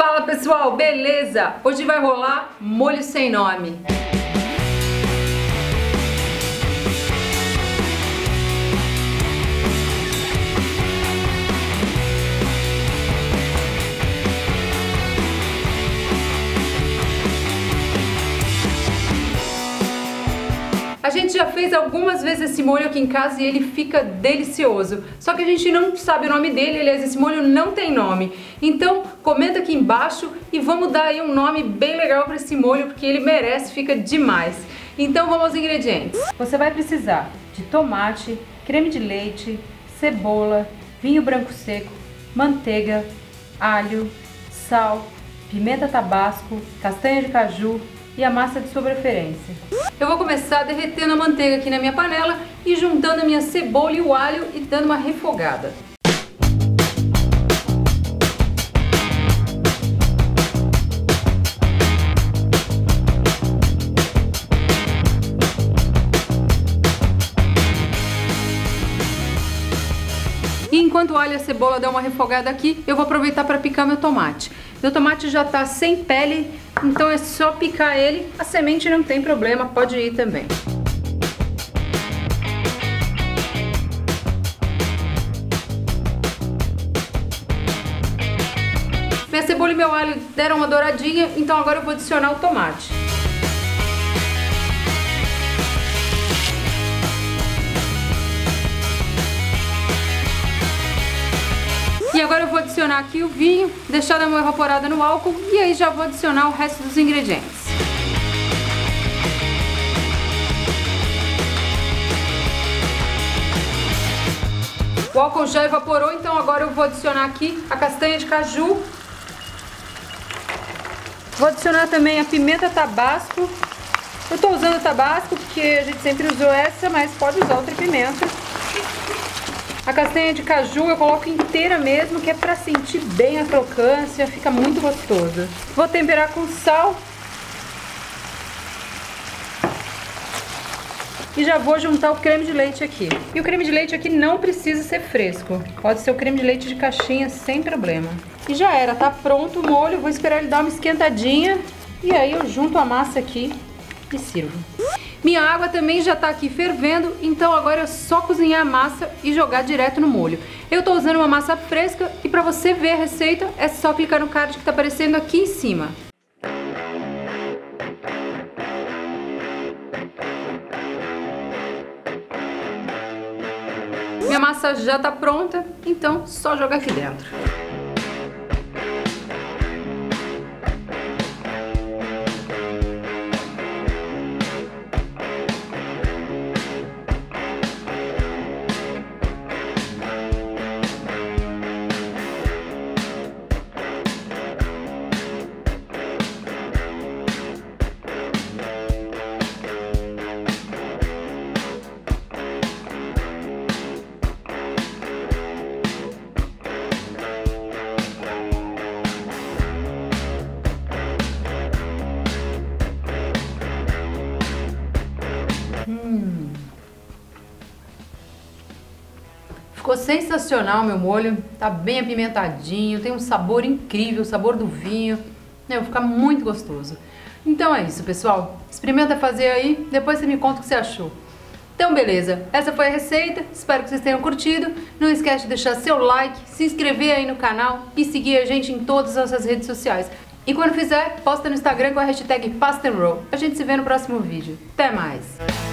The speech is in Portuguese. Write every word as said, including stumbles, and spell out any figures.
Fala pessoal, beleza? Hoje vai rolar molho sem nome. A gente já fez algumas vezes esse molho aqui em casa e ele fica delicioso. Só que a gente não sabe o nome dele, aliás, esse molho não tem nome. Então, comenta aqui embaixo e vamos dar aí um nome bem legal para esse molho, porque ele merece, fica demais. Então, vamos aos ingredientes. Você vai precisar de tomate, creme de leite, cebola, vinho branco seco, manteiga, alho, sal, pimenta tabasco, castanha de caju e a massa de sua preferência. Eu vou começar derretendo a manteiga aqui na minha panela e juntando a minha cebola e o alho e dando uma refogada. E enquanto o alho e a cebola dão uma refogada aqui, eu vou aproveitar para picar meu tomate. Meu tomate já está sem pele, então é só picar ele. A semente não tem problema, pode ir também. Minha cebola e meu alho deram uma douradinha, então agora eu vou adicionar o tomate. E agora eu vou adicionar aqui o vinho, deixar dar uma evaporada no álcool e aí já vou adicionar o resto dos ingredientes. O álcool já evaporou, então agora eu vou adicionar aqui a castanha de caju. Vou adicionar também a pimenta tabasco. Eu tô usando tabasco porque a gente sempre usou essa, mas pode usar outra pimenta. A castanha de caju eu coloco inteira mesmo, que é pra sentir bem a crocância, fica muito gostoso. Vou temperar com sal. E já vou juntar o creme de leite aqui. E o creme de leite aqui não precisa ser fresco. Pode ser o creme de leite de caixinha sem problema. E já era, tá pronto o molho. Vou esperar ele dar uma esquentadinha. E aí eu junto a massa aqui e sirvo. Minha água também já tá aqui fervendo, então agora é só cozinhar a massa e jogar direto no molho. Eu tô usando uma massa fresca e pra você ver a receita é só clicar no card que tá aparecendo aqui em cima. Minha massa já tá pronta, então só jogar aqui dentro. Hum. Ficou sensacional meu molho, tá bem apimentadinho, tem um sabor incrível, o sabor do vinho, né? Vai ficar muito gostoso. Então é isso, pessoal, experimenta fazer aí, depois você me conta o que você achou. Então beleza, essa foi a receita, espero que vocês tenham curtido, não esquece de deixar seu like, se inscrever aí no canal e seguir a gente em todas as nossas redes sociais. E quando fizer, posta no Instagram com a hashtag Pasta and Roll. A gente se vê no próximo vídeo. Até mais!